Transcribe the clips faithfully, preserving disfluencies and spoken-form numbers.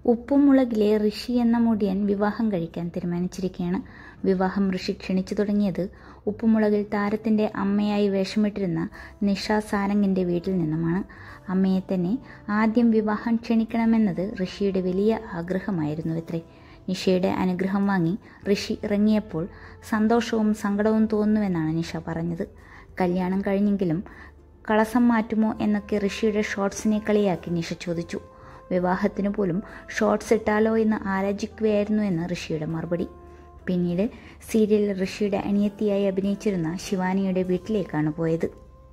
ഉപ്പുമുളകിലെ ഋഷി എന്ന മുടിയൻ വിവാഹം കഴിക്കാൻ തീരുമാനിച്ചിരിക്കുകയാണ്. വിവാഹം ഋഷി ക്ഷണിച്ചു തുടങ്ങിയത് ഉപ്പുമുളകിൽ താരത്തിൻ്റെ അമ്മയായി വേഷമിട്ടിരുന്ന നിഷ സാരംഗിൻ്റെ വീട്ടിൽ നിന്നുമാണ്. അമ്മയെ തന്നെ ആദ്യം വിവാഹം ക്ഷണിക്കണമെന്നത് ഋഷിയുടെ വലിയ ആഗ്രഹമായിരുന്നുവത്രേ. നിഷയുടെ അനുഗ്രഹം വാങ്ങി ഋഷി ഇറങ്ങിയപ്പോൾ സന്തോഷവും സങ്കടവും തോന്നുന്നുവെന്നാണ് നിഷ പറഞ്ഞത്. കല്യാണം കഴിഞ്ഞെങ്കിലും കളസം മാറ്റുമോ എന്നൊക്കെ ഋഷിയുടെ ഷോർട്സിനെ കളിയാക്കി നിഷ ചോദിച്ചു. വിവാഹത്തിനു പോലും ഷോർട്സ് ഇട്ടാലോ എന്ന് ആലോചിക്കുകയായിരുന്നു എന്ന് ഋഷിയുടെ മറുപടി. പിന്നീട് സീരിയലിൽ ഋഷിയുടെ അനിയത്തിയായി അഭിനയിച്ചിരുന്ന ശിവാനിയുടെ വീട്ടിലേക്കാണ് പോയത്.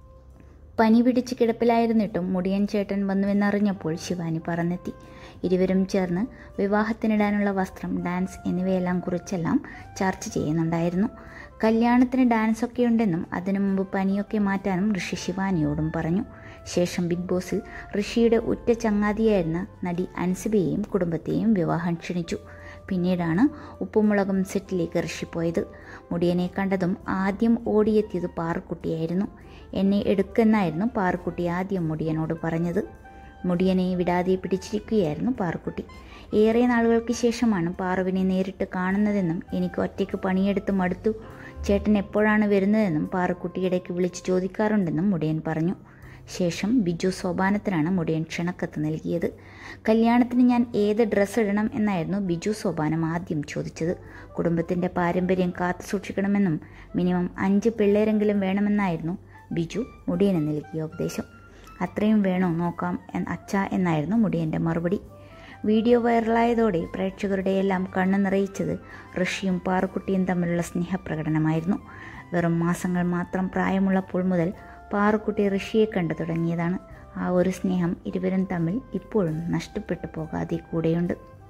പനി പിടിച്ച് കിടപ്പിലായിരുന്നിട്ടും മുടിയൻ ചേട്ടൻ വന്നുവെന്നറിഞ്ഞപ്പോൾ ശിവാനി പറന്നെത്തി. ഇരുവരും ചേർന്ന് വിവാഹത്തിനിടാനുള്ള വസ്ത്രം, ഡാൻസ് എന്നിവയെല്ലാം കുറിച്ചെല്ലാം ചർച്ച ചെയ്യുന്നുണ്ടായിരുന്നു. കല്യാണത്തിന് ഡാൻസൊക്കെ ഉണ്ടെന്നും അതിനു മുമ്പ് പനിയൊക്കെ മാറ്റാനും ഋഷി ശിവാനിയോടും പറഞ്ഞു. ശേഷം ബിഗ് ബോസിൽ ഋഷിയുടെ ഉറ്റ ചങ്ങാതിയായിരുന്ന നടി അൻസിബയെയും കുടുംബത്തെയും വിവാഹം ക്ഷണിച്ചു. പിന്നീടാണ് ഉപ്പുമുളകും സെറ്റിലേക്ക് ഋഷി പോയത്. മുടിയനെ കണ്ടതും ആദ്യം ഓടിയെത്തിയത് പാറുക്കുട്ടിയായിരുന്നു. എന്നെ എടുക്കെന്നായിരുന്നു പാറുക്കുട്ടി ആദ്യം മുടിയനോട് പറഞ്ഞത്. മുടിയനെ വിടാതെ പിടിച്ചിരിക്കുകയായിരുന്നു പാറുക്കുട്ടി. ഏറെ നാളുകൾക്ക് ശേഷമാണ് പാറുവിനെ നേരിട്ട് കാണുന്നതെന്നും എനിക്ക് ഒറ്റയ്ക്ക് പണിയെടുത്ത് മടുത്തു, ചേട്ടൻ എപ്പോഴാണ് വരുന്നതെന്നും പാറുക്കുട്ടി ഇടയ്ക്ക് വിളിച്ച് ചോദിക്കാറുണ്ടെന്നും മുടിയൻ പറഞ്ഞു. ശേഷം ബിജു സോപാനത്തിനാണ് മുടിയൻ ക്ഷണക്കത്ത് നൽകിയത്. കല്യാണത്തിന് ഞാൻ ഏത് ഡ്രസ്സ് ഇടണം എന്നായിരുന്നു ബിജു സോപാനം ആദ്യം ചോദിച്ചത്. കുടുംബത്തിൻ്റെ പാരമ്പര്യം കാത്തു സൂക്ഷിക്കണമെന്നും മിനിമം അഞ്ച് പിള്ളേരെങ്കിലും വേണമെന്നായിരുന്നു ബിജു മുടിയന് നൽകിയ ഉപദേശം. അത്രയും വേണോ നോക്കാം അച്ഛ എന്നായിരുന്നു മുടിയൻ്റെ മറുപടി. വീഡിയോ വൈറലായതോടെ പ്രേക്ഷകരുടെ എല്ലാം കണ്ണു നിറയിച്ചത് ഋഷിയും പാറുക്കുട്ടിയും തമ്മിലുള്ള സ്നേഹപ്രകടനമായിരുന്നു. വെറും മാസങ്ങൾ മാത്രം പ്രായമുള്ളപ്പോൾ മുതൽ പാറുക്കുട്ടി ഋഷിയെ കണ്ടു തുടങ്ങിയതാണ്. ആ ഒരു സ്നേഹം ഇരുവരും തമ്മിൽ ഇപ്പോഴും നഷ്ടപ്പെട്ടു പോകാതെ കൂടെയുണ്ട്.